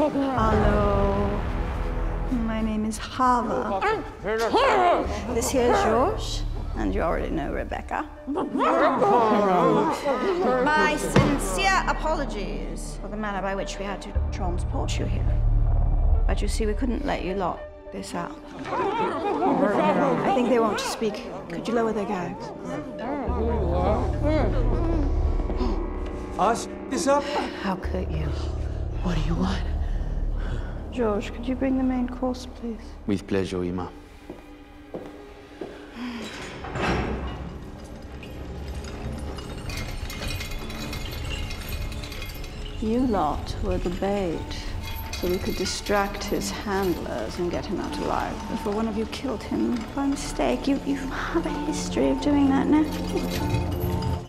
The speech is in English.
Hello. My name is Hava. This here is George, and you already know Rebecca. My sincere apologies for the manner by which we had to transport you here. But you see, we couldn't let you lock this up. I think they want to speak. Could you lower their gags? Us is up? How could you? What do you want? George, could you bring the main course, please? With pleasure, Ima. You lot were the bait, so we could distract his handlers and get him out alive before one of you killed him by mistake. You have a history of doing that now.